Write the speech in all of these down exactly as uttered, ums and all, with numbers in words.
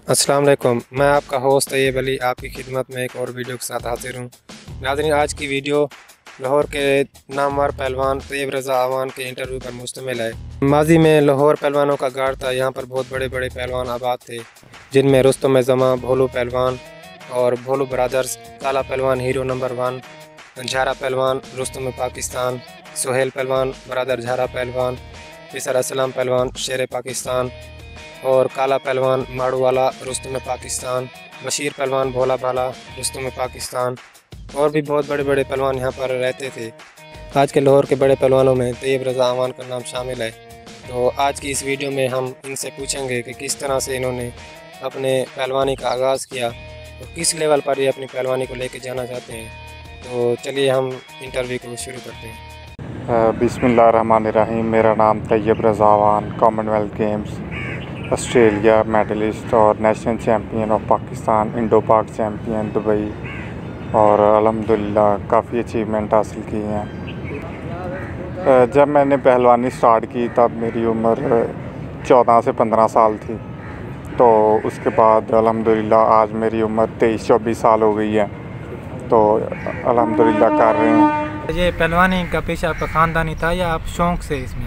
अस्सलाम वालेकुम, मैं आपका होस्ट तैयब अली आपकी खिदमत में एक और वीडियो के साथ हाजिर हूँ। नाज़रीन, आज की वीडियो लाहौर के नामवर पहलवान तैयब रज़ा अवान के इंटरव्यू पर मुश्तमिल है। माजी में लाहौर पहलवानों का गढ़ था। यहाँ पर बहुत बड़े बड़े पहलवान आबाद थे, जिनमें रुस्तम जमा, भोलू पहलवान और भोलू ब्रदर्स, काला पहलवान हीरो नंबर वन, झारा पहलवान रुस्तम पाकिस्तान, सुहेल पहलवान ब्रदर झारा पहलवान, फिसर असलम पहलवान शेर पाकिस्तान और काला पहलवान माड़ू वाला रुस्तम पाकिस्तान, बशीर पहलवान भोला भाला रुस्तम पाकिस्तान और भी बहुत बड़े बड़े पहलवान यहाँ पर रहते थे। आज के लाहौर के बड़े पहलवानों में तैयब रज़ा अवान का नाम शामिल है। तो आज की इस वीडियो में हम इनसे पूछेंगे कि किस तरह से इन्होंने अपने पहलवानी का आगाज़ किया और किस लेवल पर ये अपनी पहलवानी को लेकर जाना चाहते हैं। तो चलिए हम इंटरव्यू को शुरू करते हैं। बिस्मिल्लाहिर्रहमानिर्रहीम। मेरा नाम Tayyab Raza Awan, Commonwealth Games Australia medallist और national champion of Pakistan, Indo Pak champion Dubai और अल्हम्दुलिल्लाह काफ़ी अचीवमेंट हासिल की हैं। जब मैंने पहलवानी स्टार्ट की तब मेरी उम्र चौदह से पंद्रह साल थी। तो उसके बाद अल्हम्दुलिल्लाह आज मेरी उम्र तेईस चौबीस साल हो गई है। तो अल्हम्दुलिल्लाह कर रहे हैं। ये पहलवानी का पेशा आपका ख़ानदानी था या आप शौक़ से इसमें?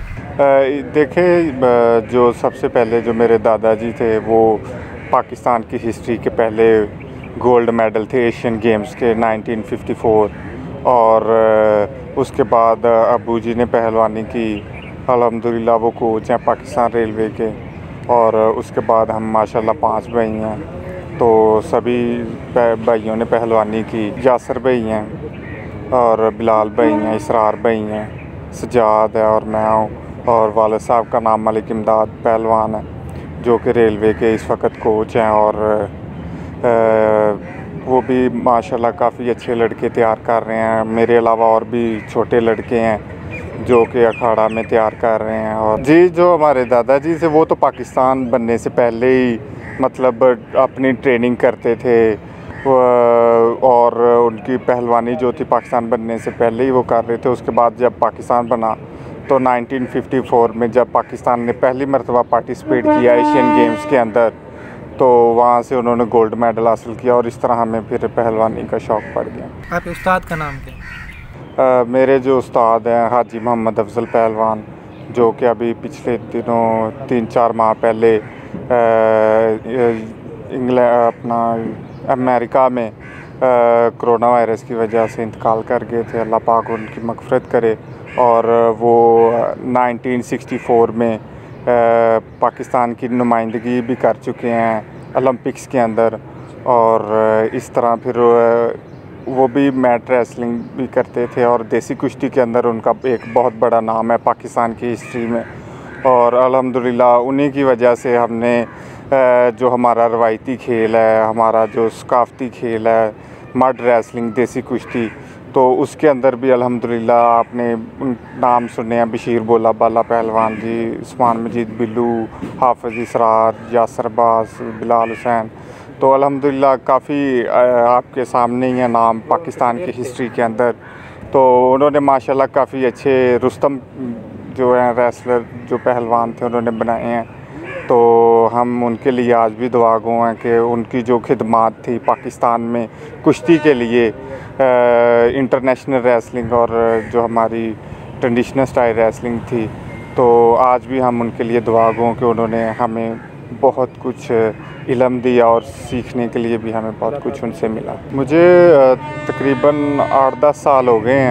देखें, जो सबसे पहले जो मेरे दादाजी थे वो पाकिस्तान की हिस्ट्री के पहले गोल्ड मेडल थे एशियन गेम्स के नाइनटीन फिफ्टी फोर और उसके बाद अबू जी ने पहलवानी की। अल्हम्दुलिल्लाह वो कोच हैं पाकिस्तान रेलवे के। और उसके बाद हम माशाल्लाह पांच भाई हैं, तो सभी भाइयों ने पहलवानी की। यासर भाई हैं और बिलाल भाई हैं, इसरार भाई हैं, सजाद है और मैं हूँ। और वालिद साहब का नाम मलिक इमदाद पहलवान है, जो कि रेलवे के इस वक्त कोच हैं। और आ, वो भी माशाल्लाह काफ़ी अच्छे लड़के तैयार कर रहे हैं। मेरे अलावा और भी छोटे लड़के हैं जो कि अखाड़ा में तैयार कर रहे हैं। और जी, जो हमारे दादाजी से वो तो पाकिस्तान बनने से पहले ही मतलब अपनी ट्रेनिंग करते थे और उनकी पहलवानी जो थी पाकिस्तान बनने से पहले ही वो कर रहे थे। उसके बाद जब पाकिस्तान बना तो नाइनटीन फिफ्टी फोर में जब पाकिस्तान ने पहली मरतबा पार्टिसिपेट किया एशियन गेम्स के अंदर, तो वहाँ से उन्होंने गोल्ड मेडल हासिल किया और इस तरह हमें फिर पहलवानी का शौक़ पड़ गया। आपके उस्ताद का नाम क्या? आ, मेरे जो उस्ताद हैं हाजी मोहम्मद अफजल पहलवान, जो कि अभी पिछले दिनों तीन चार माह पहले इंग्लैंड अपना अमेरिका में कोरोना वायरस की वजह से इंतकाल कर गए थे। अल्लाह पाक उनकी मग़फ़िरत करे। और वो नाइनटीन सिक्सटी फोर में आ, पाकिस्तान की नुमाइंदगी भी कर चुके हैं ओलंपिक्स के अंदर। और इस तरह फिर वो भी मैट रेसलिंग भी करते थे और देसी कुश्ती के अंदर उनका एक बहुत बड़ा नाम है पाकिस्तान की हिस्ट्री में। और अल्हम्दुलिल्लाह उन्हीं की वजह से हमने जो हमारा रवायती खेल है, हमारा जो सकाफ़ती खेल है मड रेसलिंग देसी कुश्ती, तो उसके अंदर भी अल्हम्दुलिल्लाह आपने नाम सुने हैं, बशीर भोला भाला पहलवान जी, उस्मान मजीद बिल्लू, हाफिज़ इसरार, यासर बास, बिलाल हुसैन। तो अल्हम्दुलिल्लाह काफ़ी आपके सामने ही है नाम पाकिस्तान की हिस्ट्री के अंदर। तो उन्होंने माशाल्लाह काफ़ी अच्छे रुस्तम जो हैं रेसलर जो पहलवान थे उन्होंने बनाए हैं। तो हम उनके लिए आज भी दुआ गो हैं कि उनकी जो खिदमात थी पाकिस्तान में कुश्ती के लिए, इंटरनेशनल रेसलिंग और जो हमारी ट्रेडिशनल स्टाइल रेसलिंग थी, तो आज भी हम उनके लिए दुआ गो कि उन्होंने हमें बहुत कुछ इल्म दिया और सीखने के लिए भी हमें बहुत कुछ उनसे मिला। मुझे तकरीबन आठ दस साल हो गए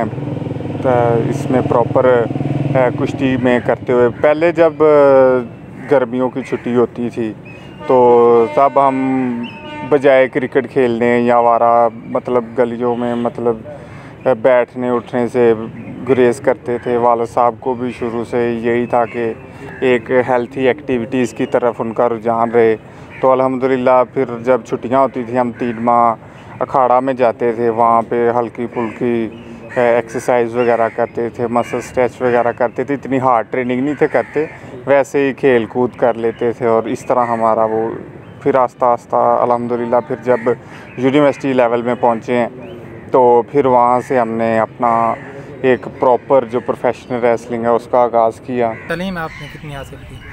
हैं इसमें प्रॉपर कुश्ती में करते हुए। पहले जब गर्मियों की छुट्टी होती थी तो तब हम बजाय क्रिकेट खेलने या वारा मतलब गलियों में मतलब बैठने उठने से गुरेज करते थे। वालिद साहब को भी शुरू से यही था कि एक हेल्थी एक्टिविटीज़ की तरफ उनका रुझान रहे। तो अल्हम्दुलिल्लाह फिर जब छुट्टियां होती थी हम तीन माह अखाड़ा में जाते थे, वहाँ पे हल्की फुल्की एक्सरसाइज वगैरह करते थे, मसल स्ट्रेच वगैरह करते थे। इतनी हार्ड ट्रेनिंग नहीं थे करते, वैसे ही खेल कूद कर लेते थे। और इस तरह हमारा वो फिर आस्ता आस्ता अल्हम्दुलिल्लाह फिर जब यूनिवर्सिटी लेवल में पहुँचे हैं तो फिर वहाँ से हमने अपना एक प्रॉपर जो प्रोफेशनल रेसलिंग है उसका आगाज़ किया। तालीम आपने कितनी हासिल की?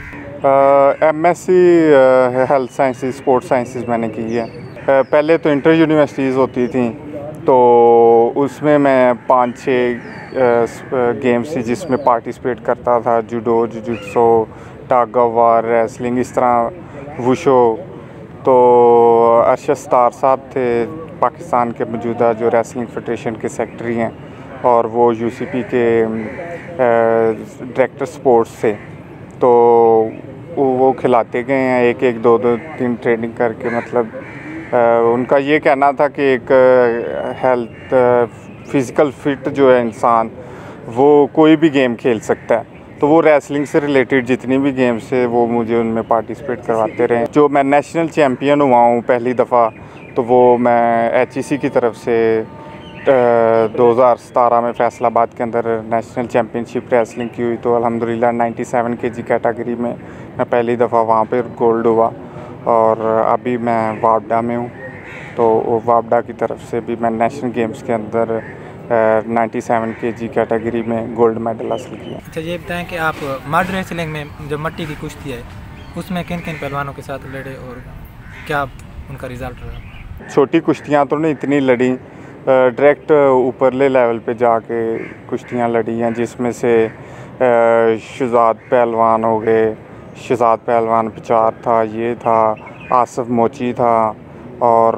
M S C health sciences sports sciences मैंने की है। uh, पहले तो इंटर यूनिवर्सिटीज़ होती थी, तो उसमें मैं पाँच छः गेम्स थी जिसमें पार्टिसिपेट करता था। Judo, jujutsu, tug of war, wrestling, इस तरह वुशो। तो अरशद सत्तार साहब थे पाकिस्तान के मौजूदा जो रेसलिंग फेडरेशन के सेक्रेटरी हैं, और वो यू सी पी के डायरेक्टर स्पोर्ट्स थे। तो वो खिलाते गए हैं एक एक दो दो तीन ट्रेनिंग करके। मतलब आ, उनका ये कहना था कि एक हेल्थ फिज़िकल फिट जो है इंसान, वो कोई भी गेम खेल सकता है। तो वो रेसलिंग से रिलेटेड जितनी भी गेम्स है वो मुझे उनमें पार्टिसिपेट करवाते रहे। जो मैं नेशनल चैम्पियन हुआ हूँ पहली दफ़ा, तो वो मैं एच ई सी की तरफ से दो हज़ार सतारह में फैसलाबाद के अंदर नेशनल चैम्पियनशिप रेसलिंग की हुई। तो अल्हम्दुलिल्लाह सत्तानवे केजी कैटेगरी में मैं पहली दफ़ा वहाँ पर गोल्ड हुआ, और अभी मैं वापडा में हूँ। तो वापडा की तरफ से भी मैं नेशनल गेम्स के अंदर सत्तानवे केजी कैटेगरी में गोल्ड मेडल हासिल किया। अच्छा, ये बताएं कि आप मड रेसलिंग में जो मट्टी की कुश्ती है उसमें किन किन पहलवानों के साथ लड़े और क्या उनका रिज़ल्ट रहा? छोटी कुश्तियाँ तो नहीं इतनी लड़ी, डायरेक्ट ऊपरले लेवल पे जाके कुश्तियाँ लड़ी हैं, जिसमें से शुजात पहलवान हो गए, शुजात पहलवान पिचार था, ये था, आसफ मोची था, और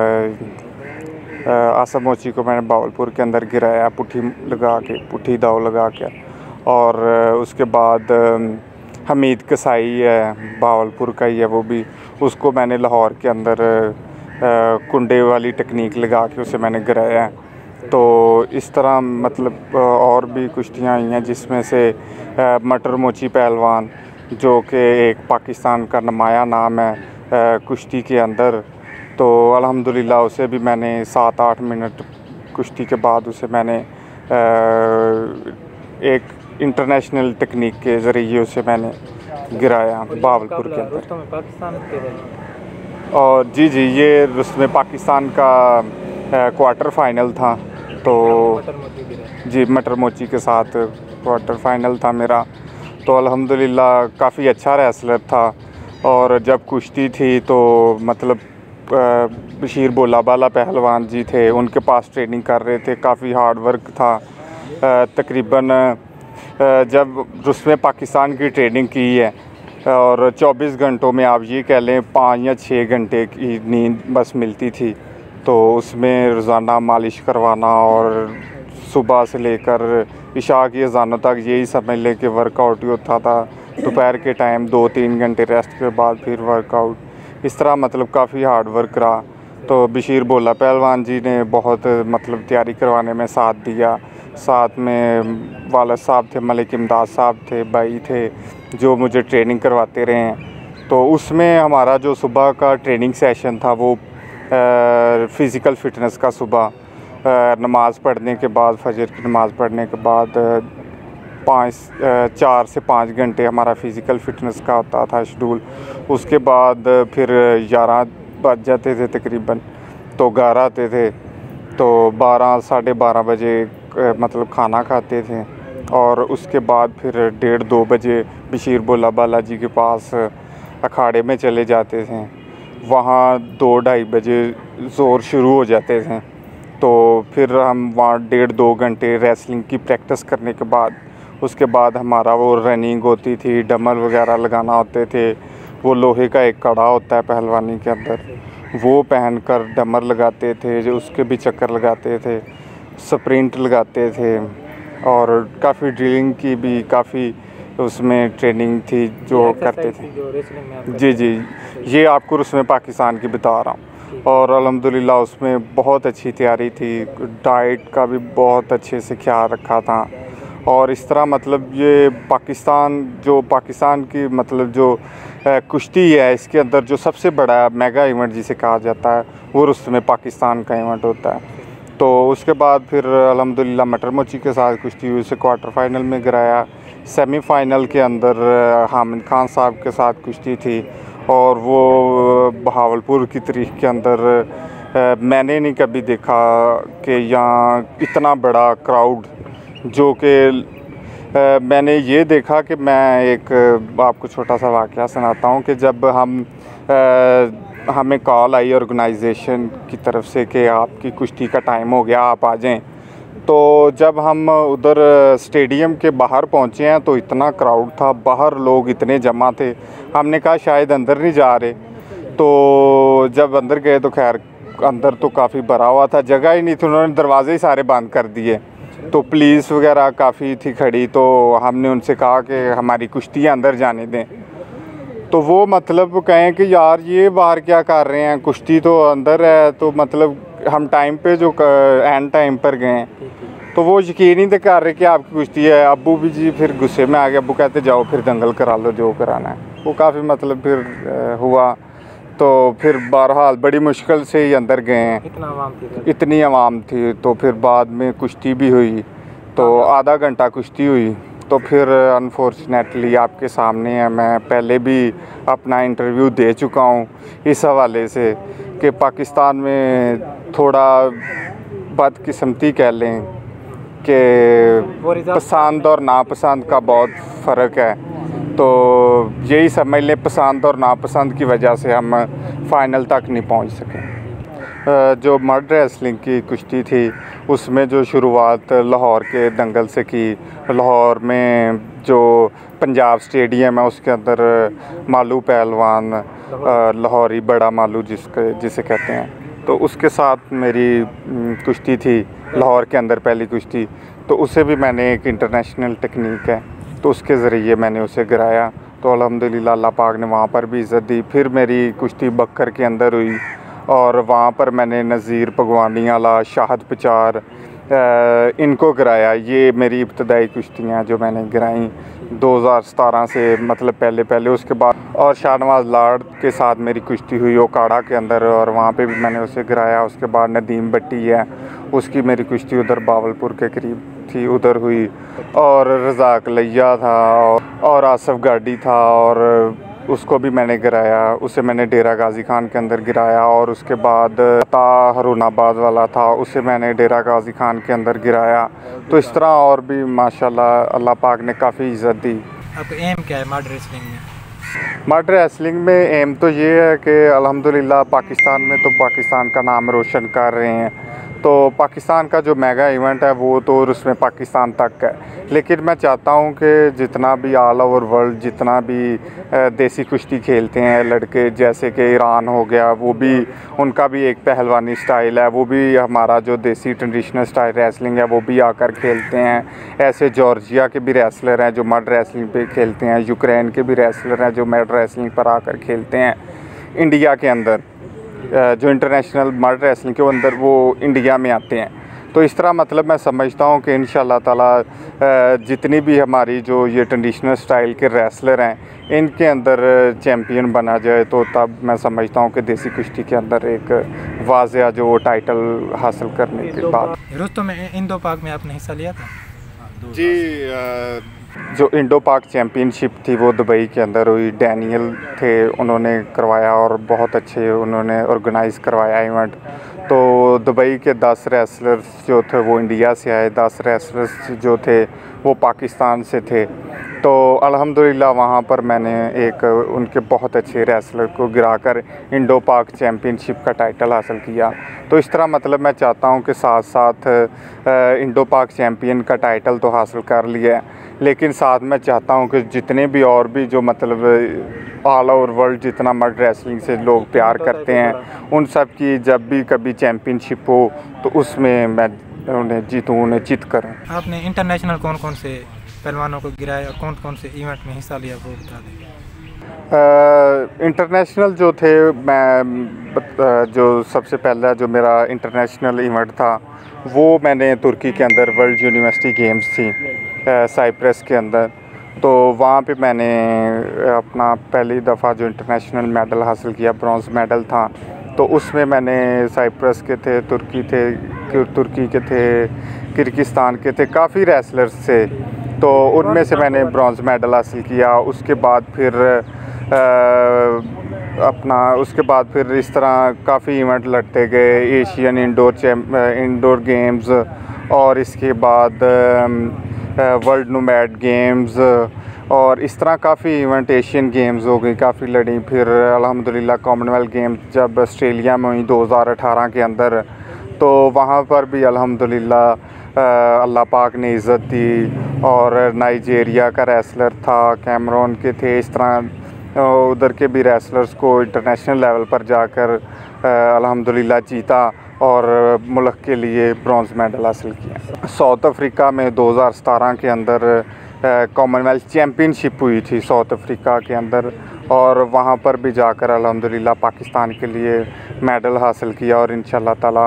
आसफ मोची को मैंने बावलपुर के अंदर गिराया पुट्ठी लगा के, पुट्ठी दाव लगा के। और उसके बाद हमीद कसाई है, बावलपुर का ही है वो भी, उसको मैंने लाहौर के अंदर कुंडे वाली टेक्निक लगा के उसे मैंने गिराया। तो इस तरह मतलब और भी कुश्तियाँ आई हैं, जिसमें से मटर मोची पहलवान जो कि एक पाकिस्तान का नुमाया नाम है कुश्ती के अंदर। तो अल्हम्दुलिल्लाह उसे भी मैंने सात आठ मिनट कुश्ती के बाद उसे मैंने एक इंटरनेशनल टेक्निक के ज़रिए उसे मैंने गिराया बावलपुर के अंदर। पाकिस्तान के और जी जी ये रुस्म पाकिस्तान का क्वार्टर फाइनल था। तो जी मटर मोची के साथ क्वार्टर फाइनल था मेरा। तो अल्हम्दुलिल्लाह काफ़ी अच्छा रेसलर था। और जब कुश्ती थी तो मतलब बशीर बोलाबाला पहलवान जी थे, उनके पास ट्रेनिंग कर रहे थे, काफ़ी हार्ड वर्क था। तकरीबन जब रुस्म पाकिस्तान की ट्रेनिंग की है और चौबीस घंटों में आप ये कह लें पाँच या छः घंटे की नींद बस मिलती थी। तो उसमें रोज़ाना मालिश करवाना और सुबह से लेकर इशा की अज़ानों तक यही समझ लें कि वर्कआउट ही होता था। दोपहर के टाइम दो तीन घंटे रेस्ट के बाद फिर वर्कआउट, इस तरह मतलब काफ़ी हार्ड वर्क रहा। तो बशीर बोला पहलवान जी ने बहुत मतलब तैयारी करवाने में साथ दिया। साथ में वालिद साहब थे, मलिक इमदाद साहब थे, भाई थे जो मुझे ट्रेनिंग करवाते रहे हैं। तो उसमें हमारा जो सुबह का ट्रेनिंग सेशन था वो फ़िज़िकल फ़िटनेस का सुबह नमाज़ पढ़ने के बाद, फजर की नमाज़ पढ़ने के बाद पाँच चार से पाँच घंटे हमारा फ़िज़िकल फ़िटनेस का होता था शेड्यूल। उसके बाद फिर ग्यारह बज जाते थे तकरीबन, तो घर आते थे तो बारह साढ़े बारह बजे मतलब खाना खाते थे। और उसके बाद फिर डेढ़ दो बजे बशीर बोलाबाला जी के पास अखाड़े में चले जाते थे। वहाँ दो ढाई बजे ज़ोर शुरू हो जाते थे। तो फिर हम वहाँ डेढ़ दो घंटे रेसलिंग की प्रैक्टिस करने के बाद उसके बाद हमारा वो रनिंग होती थी, डमर वगैरह लगाना होते थे। वो लोहे का एक कड़ा होता है पहलवानी के अंदर, वो पहनकर डमर लगाते थे, जो उसके भी चक्कर लगाते थे, स्प्रिंट लगाते थे। और काफ़ी ड्रिलिंग की भी काफ़ी उसमें ट्रेनिंग थी जो करते थे। जी जी ये आपको उसमें पाकिस्तान की बता रहा हूँ। और अल्हम्दुलिल्लाह उसमें बहुत अच्छी तैयारी थी, डाइट का भी बहुत अच्छे से ख्याल रखा था। और इस तरह मतलब ये पाकिस्तान जो पाकिस्तान की मतलब जो कुश्ती है, इसके अंदर जो सबसे बड़ा मेगा इवेंट जिसे कहा जाता है वो रुस्म पाकिस्तान का इवेंट होता है। तो उसके बाद फिर अल्हम्दुलिल्लाह मटर मोची के साथ कुश्ती हुई, उसे क्वार्टर फाइनल में गिराया। सेमीफ़ाइनल के अंदर हामिद खान साहब के साथ कुश्ती थी और वो बहावलपुर की तारीख के अंदर मैंने नहीं कभी देखा कि यहाँ इतना बड़ा क्राउड जो कि आ, मैंने ये देखा कि मैं एक आपको छोटा सा वाक़या सुनाता हूँ कि जब हम आ, हमें कॉल आई ऑर्गेनाइजेशन की तरफ से कि आपकी कुश्ती का टाइम हो गया, आप आ जाएं। तो जब हम उधर स्टेडियम के बाहर पहुँचे हैं तो इतना क्राउड था, बाहर लोग इतने जमा थे, हमने कहा शायद अंदर नहीं जा रहे। तो जब अंदर गए तो खैर अंदर तो काफ़ी भरा हुआ था, जगह ही नहीं थी, उन्होंने दरवाजे ही सारे बंद कर दिए। तो पुलिस वगैरह काफ़ी थी खड़ी, तो हमने उनसे कहा कि हमारी कुश्ती अंदर जाने दें। तो वो मतलब कहें कि यार ये बाहर क्या कर रहे हैं, कुश्ती तो अंदर है। तो मतलब हम टाइम पे जो एंड टाइम पर गए तो वो यकीन ही नहीं कर रहे कि आपकी कुश्ती है। अब्बू भी जी फिर गुस्से में आ गए, अब्बू कहते जाओ फिर दंगल करा लो जो कराना है। वो काफ़ी मतलब फिर हुआ, तो फिर बहरहाल बड़ी मुश्किल से ही अंदर गए हैं। इतना आवाम थी, इतनी आवाम थी। तो फिर बाद में कुश्ती भी हुई, तो आधा घंटा कुश्ती हुई। तो फिर अनफॉर्चुनेटली आपके सामने है, मैं पहले भी अपना इंटरव्यू दे चुका हूँ इस हवाले से कि पाकिस्तान में थोड़ा बदकिस्मती कह लें कि पसंद और नापसंद का बहुत फ़र्क है। तो यही समझ लें पसंद और नापसंद की वजह से हम फ़ाइनल तक नहीं पहुंच सके। जो मड रेसलिंग की कुश्ती थी उसमें जो शुरुआत लाहौर के दंगल से की, लाहौर में जो पंजाब स्टेडियम है उसके अंदर मालू पहलवान, लाहौरी बड़ा मालू जिसके जिसे कहते हैं, तो उसके साथ मेरी कुश्ती थी लाहौर के अंदर पहली कुश्ती। तो उसे भी मैंने एक इंटरनेशनल टेक्निक है तो उसके ज़रिए मैंने उसे गिराया। तो अल्हम्दुलिल्लाह अल्लाह पाक ने वहाँ पर भी इज़्ज़त दी। फिर मेरी कुश्ती बक्कर के अंदर हुई और वहाँ पर मैंने नज़ीर भगवानी आला, शाहद पचार इनको गिराया। ये मेरी इब्तदाई कुश्तियाँ जो मैंने गिराई दो हज़ार सतारह से, मतलब पहले पहले उसके बाद। और शाहनवाज लाड़ के साथ मेरी कुश्ती हुई ओकाड़ा के अंदर और वहाँ पे भी मैंने उसे गिराया। उसके बाद नदीम भट्टी है, उसकी मेरी कुश्ती उधर बावलपुर के करीब थी, उधर हुई। और रज़ाक लैया था और आसफ़ गाड़ी था और उसको भी मैंने गिराया। उसे मैंने डेरा गाजी खान के अंदर गिराया। और उसके बाद ता हरुनाबाद वाला था, उसे मैंने डेरा गाजी खान के अंदर गिराया। तो इस तरह और भी माशाल्लाह अल्लाह पाक ने काफ़ी इज़्ज़त दी। आपका एम क्या है मड रेसलिंग में? मड रेसलिंग में एम तो ये है कि अल्हम्दुलिल्लाह पाकिस्तान में तो पाकिस्तान का नाम रोशन कर रहे हैं। तो पाकिस्तान का जो मेगा इवेंट है वो तो उसमें पाकिस्तान तक है, लेकिन मैं चाहता हूँ कि जितना भी ऑल ओवर वर्ल्ड जितना भी देसी कुश्ती खेलते हैं लड़के, जैसे कि ईरान हो गया, वो भी उनका भी एक पहलवानी स्टाइल है, वो भी हमारा जो देसी ट्रेडिशनल स्टाइल रेसलिंग है वो भी आकर खेलते हैं। ऐसे जॉर्जिया के भी रेसलर हैं जो मड रेसलिंग पे खेलते हैं, यूक्रेन के भी रेसलर हैं जो मड रेसलिंग पर आकर खेलते हैं। इंडिया के अंदर जो इंटरनेशनल मड रेसलिंग के अंदर वो इंडिया में आते हैं। तो इस तरह मतलब मैं समझता हूँ कि इंशाल्लाह ताला जितनी भी हमारी जो ये ट्रेडिशनल स्टाइल के रेसलर हैं इनके अंदर चैम्पियन बना जाए तो तब मैं समझता हूँ कि देसी कुश्ती के अंदर एक वाज़ेह जो टाइटल हासिल करने के बाद। रुस्तम में इंडो पाक में आपने हिस्सा लिया था? जी, जो इंडो पाक चैम्पियनशिप थी वो दुबई के अंदर हुई। डैनियल थे, उन्होंने करवाया और बहुत अच्छे उन्होंने ऑर्गेनाइज़ करवाया इवेंट। तो दुबई के दस रेसलर्स जो थे वो इंडिया से आए, दस रेसलर्स जो थे वो पाकिस्तान से थे। तो अल्हम्दुलिल्लाह वहाँ पर मैंने एक उनके बहुत अच्छे रेसलर को गिराकर इंडो पाक चैम्पियनशिप का टाइटल हासिल किया। तो इस तरह मतलब मैं चाहता हूँ कि साथ साथ इंडो पाक चैम्पियन का टाइटल तो हासिल कर लिया है, लेकिन साथ मैं चाहता हूँ कि जितने भी और भी जो मतलब ऑल ओवर वर्ल्ड जितना मड रेसलिंग से लोग प्यार करते हैं उन सब की जब भी कभी चैम्पियनशिप हो तो उसमें मैं उन्हें जीतूँ, उन्हें चित करूँ। आपने इंटरनेशनल कौन कौन से पहलवानों को गिराया और कौन कौन से इवेंट में हिस्सा लिया वो बता दें। इंटरनेशनल जो थे, मैं जो सबसे पहला जो मेरा इंटरनेशनल इवेंट था वो मैंने तुर्की के अंदर वर्ल्ड यूनिवर्सिटी गेम्स थी साइप्रस के अंदर। तो वहाँ पे मैंने अपना पहली दफ़ा जो इंटरनेशनल मेडल हासिल किया, ब्रॉन्ज़ मेडल था। तो उसमें मैंने साइप्रस के थे, तुर्की थे तुर्की के थे, किर्गिस्तान के थे, काफ़ी रेसलर्स थे। तो उनमें से मैंने ब्रॉन्ज़ मेडल हासिल किया। उसके बाद फिर आ, अपना उसके बाद फिर इस तरह काफ़ी इवेंट लड़ते गए, एशियन इंडोर इंडोर गेम्स और इसके बाद वर्ल्ड नोमैड गेम्स और इस तरह काफ़ी इवेंट, एशियन गेम्स हो गई, काफ़ी लड़ी। फिर अल्हम्दुलिल्लाह कॉमनवेल्थ गेम्स जब ऑस्ट्रेलिया में हुई दो हज़ार अठारह के अंदर, तो वहाँ पर भी अल्हम्दुलिल्लाह अल्लाह पाक ने इज़्ज़त दी। और नाइजीरिया का रेसलर था, कैमरून के थे, इस तरह उधर के भी रेसलर्स को इंटरनेशनल लेवल पर जाकर अल्हम्दुलिल्लाह जीता और मुल्क के लिए ब्रॉन्ज़ मेडल हासिल किया। साउथ अफ्रीका में दो हज़ार सतारह के अंदर कॉमनवेल्थ चैम्पियनशिप हुई थी साउथ अफ्रीका के अंदर, और वहाँ पर भी जाकर अल्हम्दुलिल्लाह पाकिस्तान के लिए मेडल हासिल किया। और इंशाअल्लाह ताला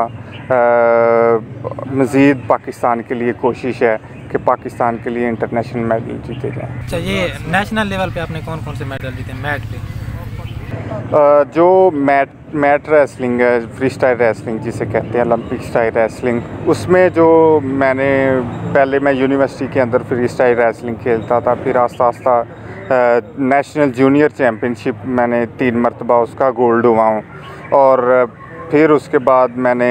मज़ीद पाकिस्तान के लिए कोशिश है कि पाकिस्तान के लिए इंटरनेशनल मेडल जीते जाएँ। अच्छा, ये नेशनल लेवल पे आपने कौन कौन से मेडल जीते मैट पे? जो मैट मैट रेसलिंग है, फ्री स्टाइल रेसलिंग जिसे कहते हैं, ओलंपिक स्टाइल रेसलिंग, उसमें जो मैंने पहले मैं यूनिवर्सिटी के अंदर फ्री स्टाइल रेसलिंग खेलता था। फिर आस्ता आस्ता नेशनल जूनियर चैम्पियनशिप मैंने तीन मरतबा उसका गोल्ड हुआ हूँ। और फिर उसके बाद मैंने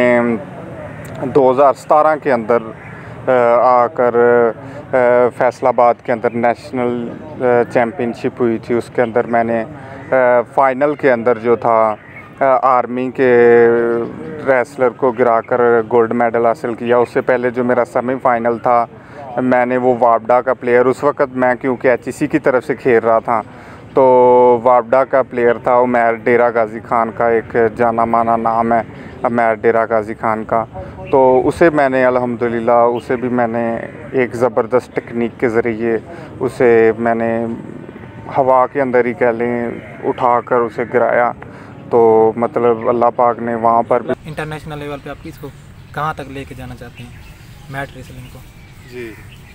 दो हज़ार सतारह के अंदर आकर फैसलाबाद के अंदर नेशनल चैम्पियनशिप हुई थी। उसके अंदर मैंने फ़ाइनल के अंदर जो था आर्मी के रेसलर को गिराकर गोल्ड मेडल हासिल किया। उससे पहले जो मेरा सेमीफाइनल था, मैंने वो वापडा का प्लेयर, उस वक़्त मैं क्योंकि एच ई सी की तरफ से खेल रहा था, तो वापडा का प्लेयर था उमैर डेरा गाज़ी ख़ान का, एक जाना माना नाम है उमैर डेरा गाज़ी ख़ान का। तो उसे मैंने अल्हम्दुलिल्लाह उसे भी मैंने एक ज़बरदस्त टेक्निक के ज़रिए उसे मैंने हवा के अंदर ही कह लें उठाकर उसे गिराया। तो मतलब अल्लाह पाक ने वहाँ पर भी। इंटरनेशनल लेवल पे आप किसको कहाँ तक लेके जाना चाहते हैं मैट रेसलिंग को? जी,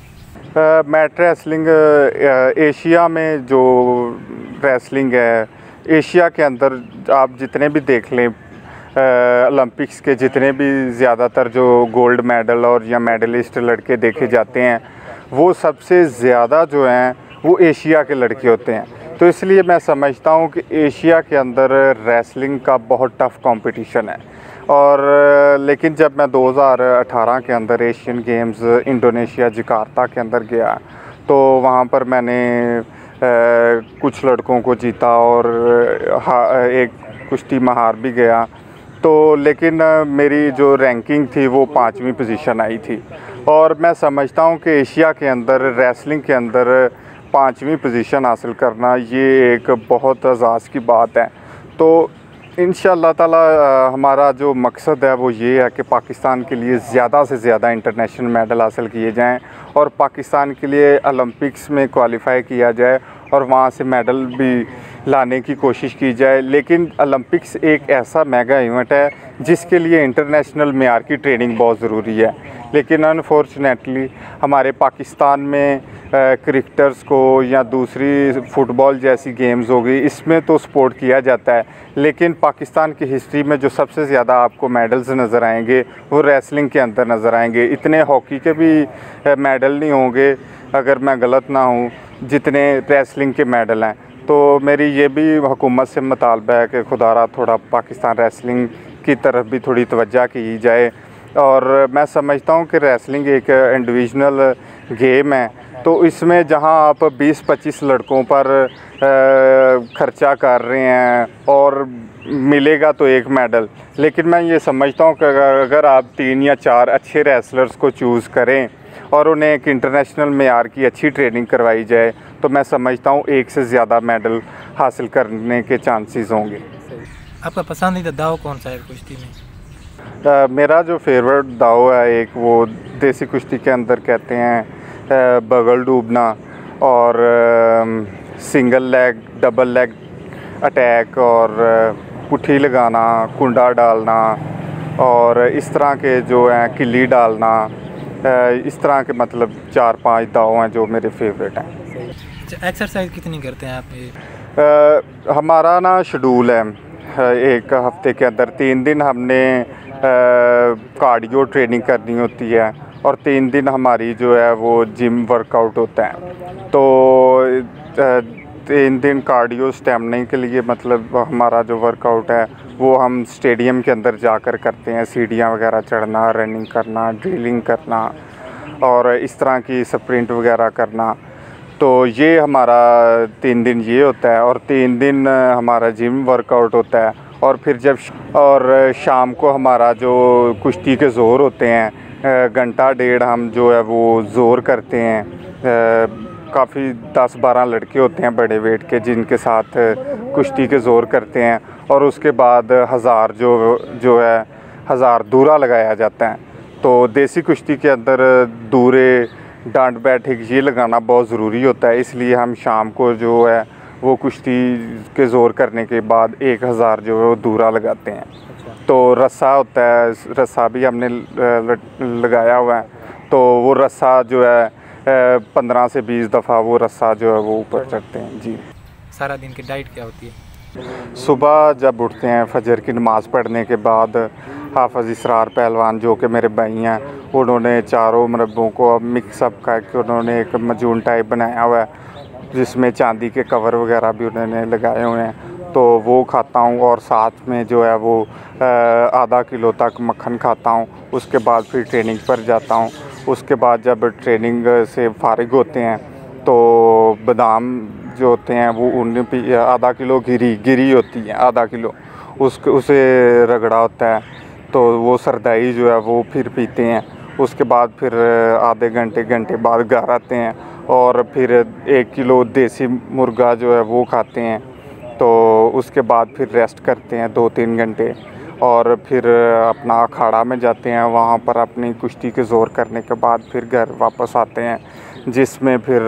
मैट रेसलिंग एशिया में जो रेसलिंग है, एशिया के अंदर आप जितने भी देख लें ओलंपिक्स के जितने भी ज़्यादातर जो गोल्ड मेडल और या मेडलिस्ट लड़के देखे जाते हैं, वो सबसे ज़्यादा जो हैं वो एशिया के लड़के होते हैं। तो इसलिए मैं समझता हूँ कि एशिया के अंदर रेसलिंग का बहुत टफ़ कंपटीशन है। और लेकिन जब मैं दो हज़ार अठारह के अंदर एशियन गेम्स इंडोनेशिया जकार्ता के अंदर गया, तो वहाँ पर मैंने आ, कुछ लड़कों को जीता और हा, एक कुश्ती में हार भी गया। तो लेकिन मेरी जो रैंकिंग थी वो पाँचवीं पोजीशन आई थी। और मैं समझता हूँ कि एशिया के अंदर रेसलिंग के अंदर पाँचवीं पोजीशन हासिल करना ये एक बहुत एज़ाज़ की बात है। तो इंशाअल्लाह ताला हमारा जो मकसद है वो ये है कि पाकिस्तान के लिए ज़्यादा से ज़्यादा इंटरनेशनल मेडल हासिल किए जाएं और पाकिस्तान के लिए ओलंपिक्स में क्वालिफ़ाई किया जाए और वहाँ से मेडल भी लाने की कोशिश की जाए। लेकिन ओलंपिक्स एक ऐसा मेगा इवेंट है जिसके लिए इंटरनेशनल मेयार की ट्रेनिंग बहुत ज़रूरी है। लेकिन अनफॉर्चुनेटली हमारे पाकिस्तान में क्रिकेटर्स को या दूसरी फ़ुटबॉल जैसी गेम्स हो गई, इसमें तो सपोर्ट किया जाता है, लेकिन पाकिस्तान की हिस्ट्री में जो सबसे ज़्यादा आपको मेडल्स नज़र आएंगे वो रेसलिंग के अंदर नज़र आएंगे। इतने हॉकी के भी मेडल नहीं होंगे, अगर मैं गलत ना हूँ, जितने रेसलिंग के मेडल हैं। तो मेरी ये भी हुकूमत से मुतालबा है कि खुदारा थोड़ा पाकिस्तान रेसलिंग की तरफ भी थोड़ी तवज्जो की जाए। और मैं समझता हूँ कि रेसलिंग एक इंडिविजुअल गेम है, तो इसमें जहाँ आप बीस पच्चीस लड़कों पर ख़र्चा कर रहे हैं और मिलेगा तो एक मेडल, लेकिन मैं ये समझता हूँ कि अगर आप तीन या चार अच्छे रेसलर्स को चूज़ करें और उन्हें एक इंटरनेशनल मेयार की अच्छी ट्रेनिंग करवाई जाए, तो मैं समझता हूँ एक से ज़्यादा मेडल हासिल करने के चांसेस होंगे। आपका पसंदीदा दाव कौन सा है कुश्ती में? Uh, मेरा जो फेवरेट दाव है, एक वो देसी कुश्ती के अंदर कहते हैं uh, बगल डूबना और uh, single leg, double leg attack और uh, पुट्ठी लगाना, कुंडा डालना और इस तरह के जो हैं किली डालना, uh, इस तरह के मतलब चार पांच दाव हैं जो मेरे फेवरेट हैं। अच्छा, एक्सरसाइज कितनी करते हैं आप? uh, हमारा ना शेड्यूल है, एक हफ्ते के अंदर तीन दिन हमने कार्डियो ट्रेनिंग करनी होती है और तीन दिन हमारी जो है वो जिम वर्कआउट होता है। तो तीन दिन कार्डियो स्टैमिना के लिए मतलब हमारा जो वर्कआउट है वो हम स्टेडियम के अंदर जाकर करते हैं, सीढ़ियाँ वगैरह चढ़ना, रनिंग करना, ड्रिलिंग करना और इस तरह की स्प्रिंट वगैरह करना। तो ये हमारा तीन दिन ये होता है और तीन दिन हमारा जिम वर्कआउट होता है। और फिर जब और शाम को हमारा जो कुश्ती के ज़ोर होते हैं, घंटा डेढ़ हम जो है वो ज़ोर करते हैं। काफ़ी दस बारह लड़के होते हैं बड़े वेट के जिनके साथ कुश्ती के ज़ोर करते हैं। और उसके बाद हज़ार जो जो है हज़ार दूरा लगाया जाता है। तो देसी कुश्ती के अंदर दूरे डांट बैठक ये लगाना बहुत ज़रूरी होता है, इसलिए हम शाम को जो है वो कुश्ती के ज़ोर करने के बाद एक हज़ार जो है वो दूरा लगाते हैं। अच्छा। तो रस्सा होता है, रस्सा भी हमने लगाया हुआ है। तो वो रस्सा जो है पंद्रह से बीस दफ़ा वो रस्सा जो है वो ऊपर चढ़ते हैं। जी। सारा दिन की डाइट क्या होती है? सुबह जब उठते हैं फजर की नमाज़ पढ़ने के बाद हाफ़िज़ इसरार पहलवान जो कि मेरे भाई हैं, उन्होंने चारों मरब्बों को मिक्सअप करके उन्होंने एक मजून टाइप बनाया हुआ है जिसमें चांदी के कवर वगैरह भी उन्होंने लगाए हुए हैं। तो वो खाता हूँ और साथ में जो है वो आधा किलो तक मक्खन खाता हूँ। उसके बाद फिर ट्रेनिंग पर जाता हूँ। उसके बाद जब ट्रेनिंग से फ़ारिग होते हैं तो बादाम जो होते हैं वो उन पी आधा किलो गिरी गिरी होती है, आधा किलो उसके उसे रगड़ा होता है। तो वो सरदाई जो है वो फिर पीते हैं। उसके बाद फिर आधे घंटे घंटे बाद घर आते हैं और फिर एक किलो देसी मुर्गा जो है वो खाते हैं। तो उसके बाद फिर रेस्ट करते हैं दो तीन घंटे और फिर अपना अखाड़ा में जाते हैं। वहाँ पर अपनी कुश्ती के ज़ोर करने के बाद फिर घर वापस आते हैं, जिसमें फिर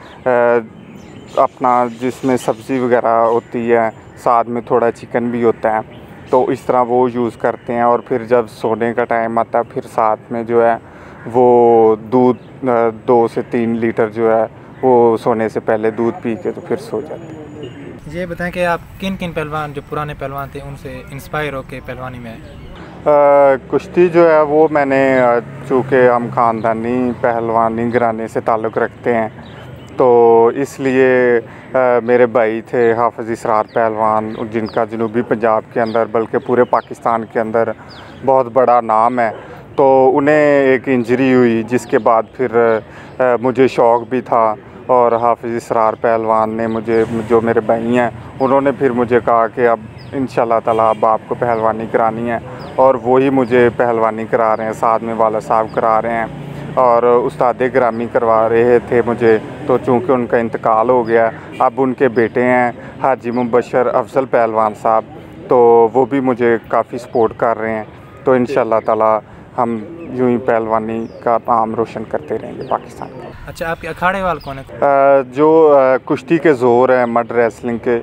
अपना जिसमें सब्ज़ी वगैरह होती है, साथ में थोड़ा चिकन भी होता है। तो इस तरह वो यूज़ करते हैं। और फिर जब सोने का टाइम आता है फिर साथ में जो है वो दूध दो से तीन लीटर जो है वो सोने से पहले दूध पी के तो फिर सो जाते हैं। ये बताएं कि आप किन किन पहलवान जो पुराने पहलवान थे उनसे इंस्पायर होकर पहलवानी में आए? कुश्ती जो है वो मैंने चूँकि हम ख़ानदानी पहलवानी घराने से ताल्लुक़ रखते हैं तो इसलिए आ, मेरे भाई थे हाफ़िज़ इसरार पहलवान, जिनका जनूबी पंजाब के अंदर बल्कि पूरे पाकिस्तान के अंदर बहुत बड़ा नाम है। तो उन्हें एक इंजरी हुई जिसके बाद फिर आ, मुझे शौक़ भी था और हाफ़िज़ इसरार पहलवान ने मुझे, जो मेरे भाई हैं, उन्होंने फिर मुझे कहा कि अब इंशाल्लाह ताला अब आपको पहलवानी करानी है। और वही मुझे पहलवानी करा रहे हैं, साथ में वाला साहब करा रहे हैं और उस्ताद ग्रामी करवा रहे थे मुझे। तो चूँकि उनका इंतकाल हो गया, अब उनके बेटे हैं हाजी मुबशर अफजल पहलवान साहब, तो वो भी मुझे काफ़ी सपोर्ट कर रहे हैं। तो इंशाल्लाह ताला हम यूं ही पहलवानी का नाम रोशन करते रहेंगे पाकिस्तान में। अच्छा, आपके अखाड़े वाल कौन है? जो कुश्ती के ज़ोर है मड रेसलिंग के,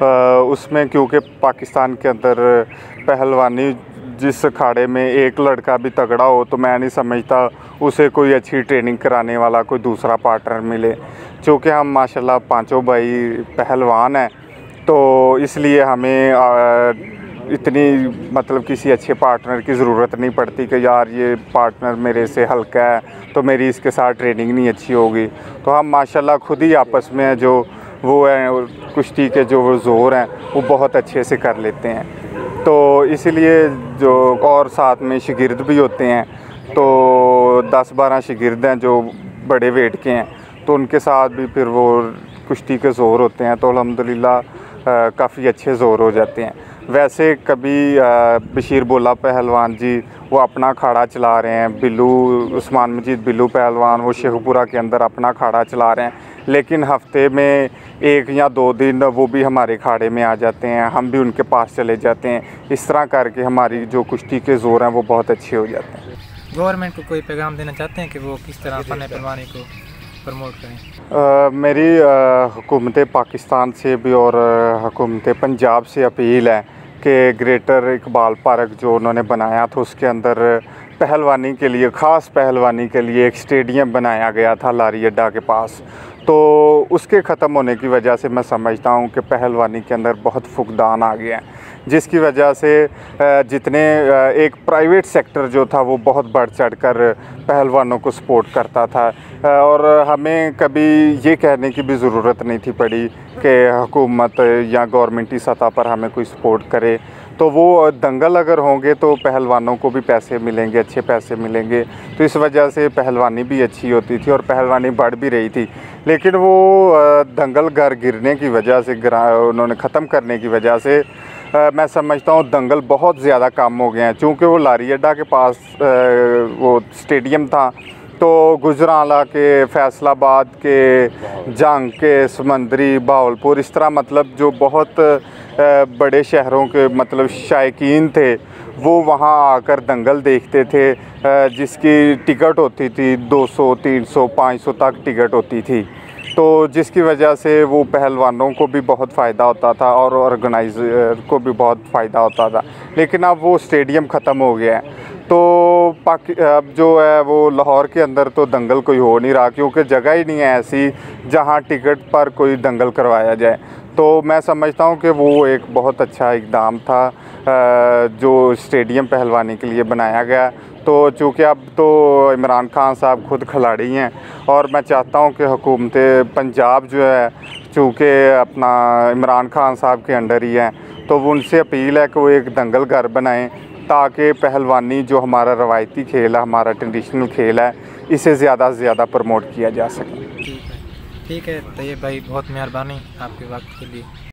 उसमें क्योंकि पाकिस्तान के अंदर पहलवानी जिस अखाड़े में एक लड़का भी तगड़ा हो तो मैं नहीं समझता उसे कोई अच्छी ट्रेनिंग कराने वाला कोई दूसरा पार्टनर मिले। चूँकि हम माशाल्लाह पांचों भाई पहलवान हैं तो इसलिए हमें आ, इतनी मतलब किसी अच्छे पार्टनर की ज़रूरत नहीं पड़ती कि यार ये पार्टनर मेरे से हल्का है तो मेरी इसके साथ ट्रेनिंग नहीं अच्छी होगी। तो हम माशाल्लाह खुद ही आपस में जो वो है कुश्ती के जो वो ज़ोर हैं वो बहुत अच्छे से कर लेते हैं। तो इसीलिए जो और साथ में शागिर्द भी होते हैं, तो दस बारह शागिर्द हैं जो बड़े वेट के हैं, तो उनके साथ भी फिर वो कुश्ती के ज़ोर होते हैं तो अल्हम्दुलिल्लाह काफ़ी अच्छे ज़ोर हो जाते हैं। वैसे कभी बशीर बोला पहलवान जी वो अपना अखाड़ा चला रहे हैं, बिल्लू उस्मान मजीद बिल्लू पहलवान वो शेखपुरा के अंदर अपना अखाड़ा चला रहे हैं, लेकिन हफ्ते में एक या दो दिन वो भी हमारे अखाड़े में आ जाते हैं, हम भी उनके पास चले जाते हैं। इस तरह करके हमारी जो कुश्ती के ज़ोर हैं वो बहुत अच्छे हो जाते हैं। गवर्नमेंट को कोई पैगाम देना चाहते हैं कि वो किस तरह फ़न पहलवानी को प्रमोट करें? आ, मेरी हुकूमत पाकिस्तान से भी और हुकूमत पंजाब से अपील है कि ग्रेटर इकबाल पार्क जो उन्होंने बनाया था उसके अंदर पहलवानी के लिए, ख़ास पहलवानी के लिए एक स्टेडियम बनाया गया था लारी अड्डा के पास। तो उसके ख़त्म होने की वजह से मैं समझता हूँ कि पहलवानी के अंदर बहुत फुकदान आ गया है, जिसकी वजह से जितने एक प्राइवेट सेक्टर जो था वो बहुत बढ़ चढ़ कर पहलवानों को सपोर्ट करता था और हमें कभी ये कहने की भी ज़रूरत नहीं थी पड़ी कि हुकूमत या गवर्नमेंटी सतह पर हमें कोई सपोर्ट करे। तो वो दंगल अगर होंगे तो पहलवानों को भी पैसे मिलेंगे, अच्छे पैसे मिलेंगे। तो इस वजह से पहलवानी भी अच्छी होती थी और पहलवानी बढ़ भी रही थी। लेकिन वो दंगल घर गिरने की वजह से, उन्होंने ख़त्म करने की वजह से आ, मैं समझता हूँ दंगल बहुत ज़्यादा कम हो गए हैं। चूँकि वो लारी अड्डा के पास आ, वो स्टेडियम था, तो गुजरांवाला के, फैसलाबाद के, जंग के, समंदरी, भावलपुर, इस तरह मतलब जो बहुत बड़े शहरों के मतलब शायकीन थे वो वहाँ आकर दंगल देखते थे, जिसकी टिकट होती थी दो सौ, तीन सौ, पाँच सौ तक टिकट होती थी। तो जिसकी वजह से वो पहलवानों को भी बहुत फ़ायदा होता था और ऑर्गेनाइज़र को भी बहुत फ़ायदा होता था। लेकिन अब वो स्टेडियम ख़त्म हो गया है, तो पाकि अब जो है वो लाहौर के अंदर तो दंगल कोई हो नहीं रहा, क्योंकि जगह ही नहीं है ऐसी जहां टिकट पर कोई दंगल करवाया जाए। तो मैं समझता हूं कि वो एक बहुत अच्छा इक़दाम था जो स्टेडियम पहलवानी के लिए बनाया गया। तो चूँकि अब तो इमरान खान साहब खुद खिलाड़ी हैं और मैं चाहता हूं कि हुकूमत पंजाब जो है, चूँकि अपना इमरान खान साहब के अंडर ही है, तो वो उनसे अपील है कि वो एक दंगल घर बनाएं, ताकि पहलवानी जो हमारा रवायती खेल है, हमारा ट्रेडिशनल खेल है, इसे ज़्यादा से ज़्यादा प्रमोट किया जा सके। ठीक है, ठीक है तैयब भाई, बहुत मेहरबानी आपके वक्त के लिए।